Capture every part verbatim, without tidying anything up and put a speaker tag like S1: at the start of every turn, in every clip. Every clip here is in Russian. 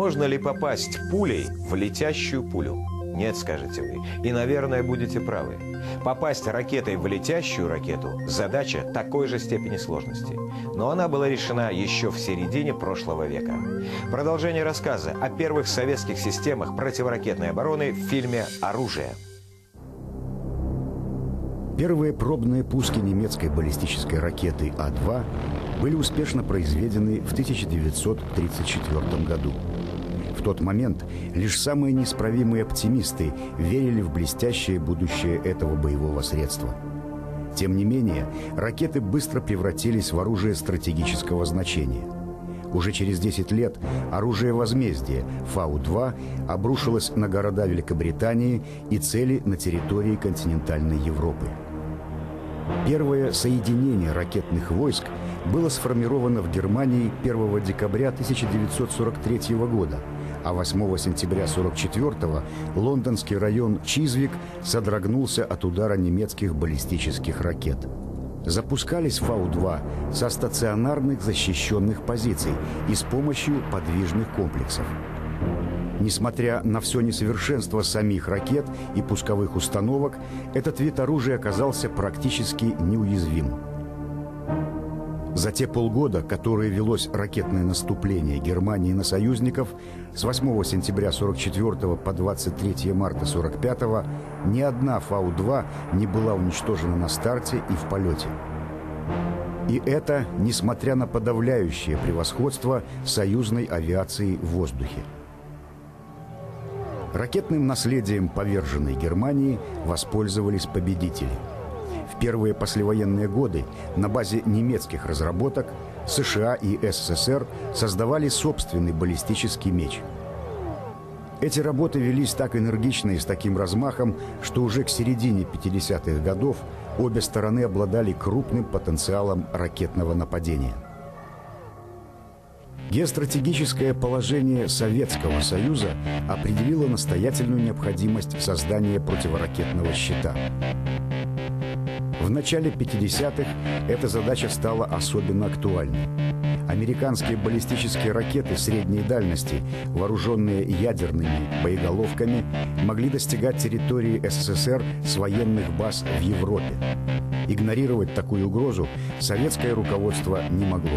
S1: Можно ли попасть пулей в летящую пулю? Нет, скажете вы. И, наверное, будете правы. Попасть ракетой в летящую ракету – задача такой же степени сложности. Но она была решена еще в середине прошлого века. Продолжение рассказа о первых советских системах противоракетной обороны в фильме «Оружие».
S2: Первые пробные пуски немецкой баллистической ракеты А два были успешно произведены в тысяча девятьсот тридцать четвёртом году. В тот момент лишь самые неисправимые оптимисты верили в блестящее будущее этого боевого средства. Тем не менее, ракеты быстро превратились в оружие стратегического значения. Уже через десять лет оружие возмездия Фау два обрушилось на города Великобритании и цели на территории континентальной Европы. Первое соединение ракетных войск было сформировано в Германии первого декабря тысяча девятьсот сорок третьего года, а восьмого сентября сорок четвёртого лондонский район Чизвик содрогнулся от удара немецких баллистических ракет. Запускались Фау два со стационарных защищенных позиций и с помощью подвижных комплексов. Несмотря на все несовершенство самих ракет и пусковых установок, этот вид оружия оказался практически неуязвим. За те полгода, которые велось ракетное наступление Германии на союзников, с восьмого сентября сорок четвёртого по двадцать третье марта сорок пятого, ни одна Фау два не была уничтожена на старте и в полете. И это несмотря на подавляющее превосходство союзной авиации в воздухе. Ракетным наследием поверженной Германии воспользовались победители. В первые послевоенные годы на базе немецких разработок США и СССР создавали собственный баллистический меч. Эти работы велись так энергично и с таким размахом, что уже к середине пятидесятых годов обе стороны обладали крупным потенциалом ракетного нападения. Геостратегическое положение Советского Союза определило настоятельную необходимость создания противоракетного щита. В начале пятидесятых эта задача стала особенно актуальной. Американские баллистические ракеты средней дальности, вооруженные ядерными боеголовками, могли достигать территории СССР с военных баз в Европе. Игнорировать такую угрозу советское руководство не могло.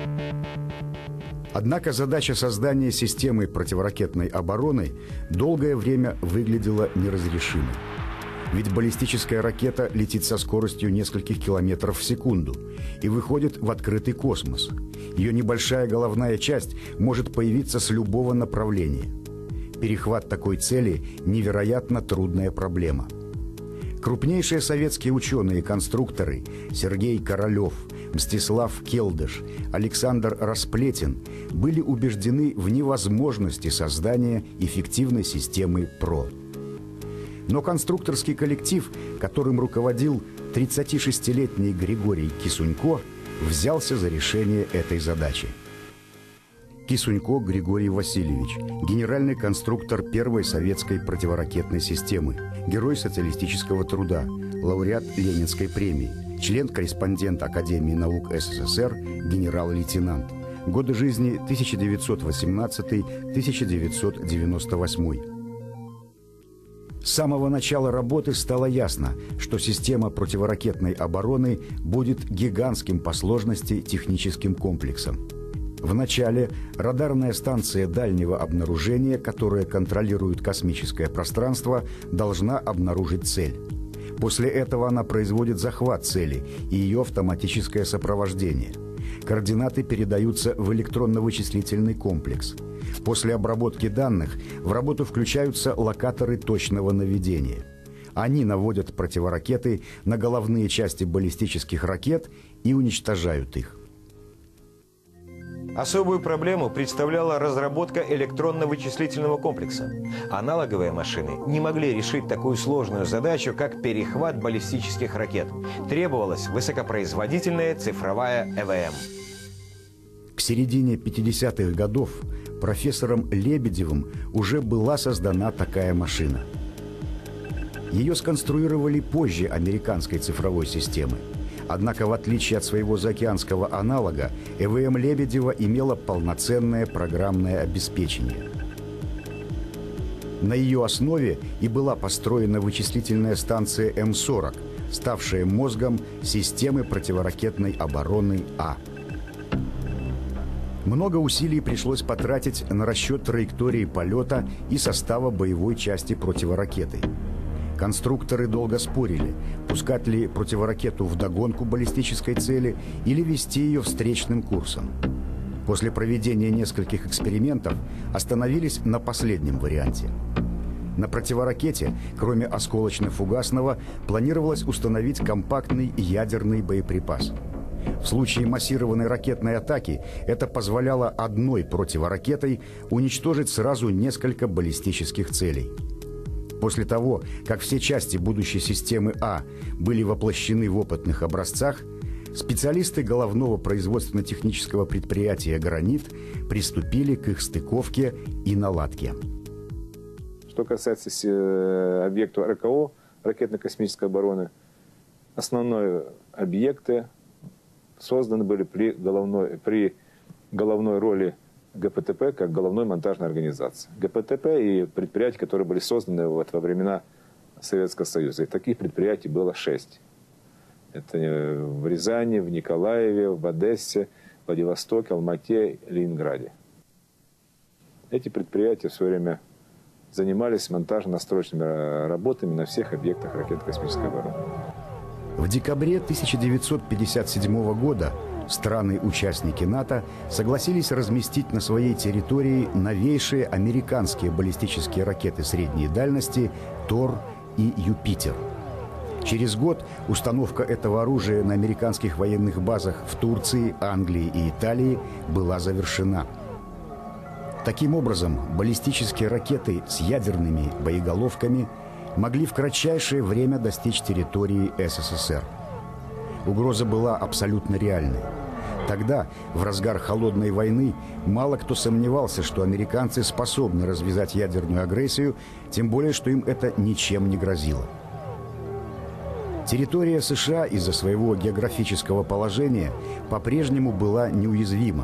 S2: Однако задача создания системы противоракетной обороны долгое время выглядела неразрешимой. Ведь баллистическая ракета летит со скоростью нескольких километров в секунду и выходит в открытый космос. Ее небольшая головная часть может появиться с любого направления. Перехват такой цели – невероятно трудная проблема. Крупнейшие советские ученые и конструкторы Сергей Королев, Мстислав Келдыш, Александр Расплетин были убеждены в невозможности создания эффективной системы ПРО. Но конструкторский коллектив, которым руководил тридцатишестилетний Григорий Кисунько, взялся за решение этой задачи. Кисунько Григорий Васильевич, генеральный конструктор первой советской противоракетной системы, герой социалистического труда, лауреат Ленинской премии, член-корреспондент Академии наук СССР, генерал-лейтенант. Годы жизни тысяча девятьсот восемнадцатый — тысяча девятьсот девяносто восьмой. С самого начала работы стало ясно, что система противоракетной обороны будет гигантским по сложности техническим комплексом. Вначале радарная станция дальнего обнаружения, которая контролирует космическое пространство, должна обнаружить цель. После этого она производит захват цели и ее автоматическое сопровождение. Координаты передаются в электронно-вычислительный комплекс. После обработки данных в работу включаются локаторы точного наведения. Они наводят противоракеты на головные части баллистических ракет и уничтожают их.
S1: Особую проблему представляла разработка электронно-вычислительного комплекса. Аналоговые машины не могли решить такую сложную задачу, как перехват баллистических ракет. Требовалась высокопроизводительная цифровая Э В М.
S2: К середине пятидесятых годов профессором Лебедевым уже была создана такая машина. Ее сконструировали позже американской цифровой системы. Однако, в отличие от своего заокеанского аналога, Э В М «Лебедева» имела полноценное программное обеспечение. На ее основе и была построена вычислительная станция М сорок, ставшая мозгом системы противоракетной обороны А. Много усилий пришлось потратить на расчет траектории полета и состава боевой части противоракеты. Конструкторы долго спорили, пускать ли противоракету вдогонку баллистической цели или вести ее встречным курсом. После проведения нескольких экспериментов остановились на последнем варианте. На противоракете, кроме осколочно-фугасного, планировалось установить компактный ядерный боеприпас. В случае массированной ракетной атаки это позволяло одной противоракетой уничтожить сразу несколько баллистических целей. После того, как все части будущей системы А были воплощены в опытных образцах, специалисты головного производственно-технического предприятия «Гранит» приступили к их стыковке и наладке.
S3: Что касается объекта Р К О, ракетно-космической обороны, основные объекты созданы были при головной, при головной роли Г П Т П как головной монтажной организации. Г П Т П и предприятия, которые были созданы вот во времена Советского Союза. И таких предприятий было шесть. Это в Рязани, в Николаеве, в Одессе, Владивостоке, Алмате, Ленинграде. Эти предприятия в свое время занимались монтажно-настроечными работами на всех объектах ракетно-космической обороны.
S2: В декабре тысяча девятьсот пятьдесят седьмого года страны-участники НАТО согласились разместить на своей территории новейшие американские баллистические ракеты средней дальности «Тор» и «Юпитер». Через год установка этого оружия на американских военных базах в Турции, Англии и Италии была завершена. Таким образом, баллистические ракеты с ядерными боеголовками могли в кратчайшее время достичь территории С С С Р. Угроза была абсолютно реальной. Тогда, в разгар холодной войны, мало кто сомневался, что американцы способны развязать ядерную агрессию, тем более, что им это ничем не грозило. Территория США из-за своего географического положения по-прежнему была неуязвима.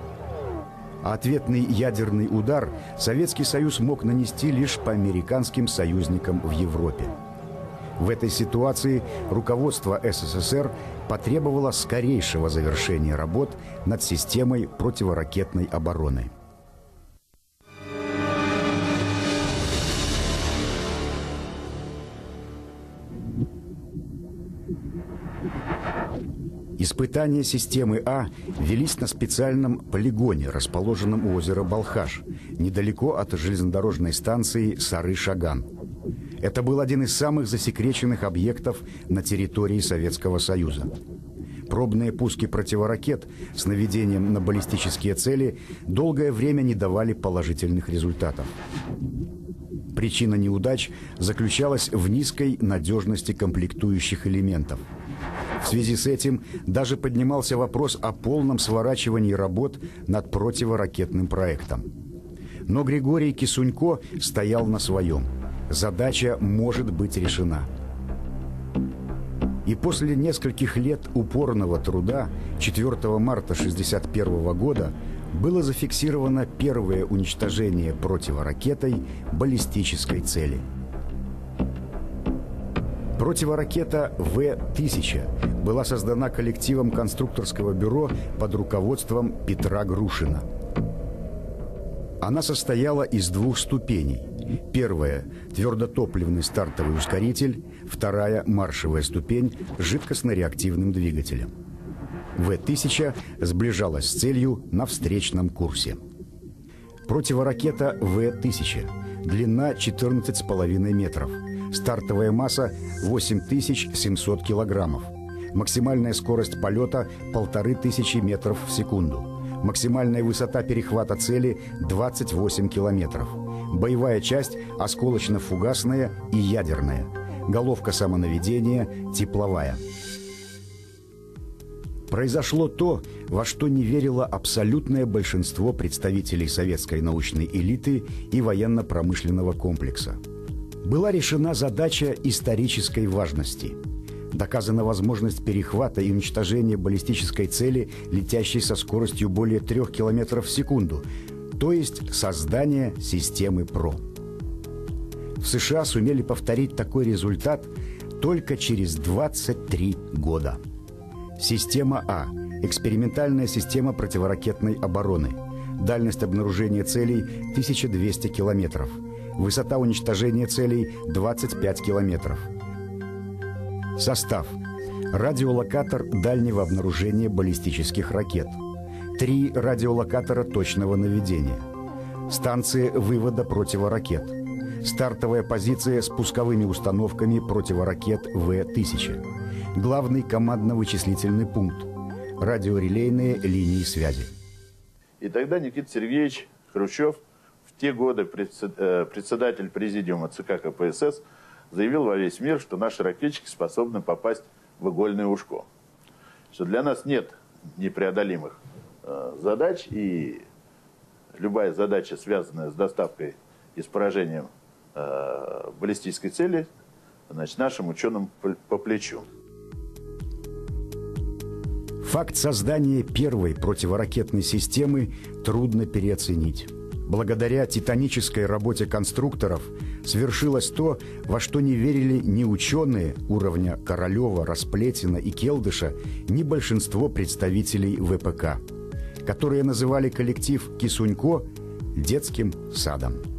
S2: А ответный ядерный удар Советский Союз мог нанести лишь по американским союзникам в Европе. В этой ситуации руководство С С С Р потребовало скорейшего завершения работ над системой противоракетной обороны. Испытания системы А велись на специальном полигоне, расположенном у озера Балхаш, недалеко от железнодорожной станции Сары-Шаган. Это был один из самых засекреченных объектов на территории Советского Союза. Пробные пуски противоракет с наведением на баллистические цели долгое время не давали положительных результатов. Причина неудач заключалась в низкой надежности комплектующих элементов. В связи с этим даже поднимался вопрос о полном сворачивании работ над противоракетным проектом. Но Григорий Кисунько стоял на своем. Задача может быть решена. И после нескольких лет упорного труда четвёртого марта тысяча девятьсот шестьдесят первого года было зафиксировано первое уничтожение противоракетой баллистической цели. Противоракета В тысяча была создана коллективом конструкторского бюро под руководством Петра Грушина. Она состояла из двух ступеней. Первая – твердотопливный стартовый ускоритель, вторая – маршевая ступень с жидкостно-реактивным двигателем. В тысяча сближалась с целью на встречном курсе. Противоракета В тысяча. Длина четырнадцать с половиной метров. Стартовая масса восемь тысяч семьсот килограммов. Максимальная скорость полета – полторы тысячи метров в секунду. Максимальная высота перехвата цели – двадцать восемь километров. Боевая часть – осколочно-фугасная и ядерная. Головка самонаведения – тепловая. Произошло то, во что не верило абсолютное большинство представителей советской научной элиты и военно-промышленного комплекса. Была решена задача исторической важности. Доказана возможность перехвата и уничтожения баллистической цели, летящей со скоростью более трех километров в секунду, то есть создание системы ПРО. В США сумели повторить такой результат только через двадцать три года. Система А – экспериментальная система противоракетной обороны. Дальность обнаружения целей – тысяча двести километров. Высота уничтожения целей – двадцать пять километров. Состав. Радиолокатор дальнего обнаружения баллистических ракет. Три радиолокатора точного наведения. Станции вывода противоракет. Стартовая позиция с пусковыми установками противоракет вэ тысяча. Главный командно-вычислительный пункт. Радиорелейные линии связи.
S4: И тогда Никита Сергеевич Хрущев, в те годы председатель президиума ЦК ка пэ эс эс, заявил во весь мир, что наши ракетчики способны попасть в игольное ушко. Что для нас нет непреодолимых э, задач, и любая задача, связанная с доставкой и с поражением э, баллистической цели, значит, нашим ученым по, по плечу.
S2: Факт создания первой противоракетной системы трудно переоценить. Благодаря титанической работе конструкторов свершилось то, во что не верили ни ученые уровня Королева, Расплетина и Келдыша, ни большинство представителей вэ пэ ка, которые называли коллектив Кисунько детским садом.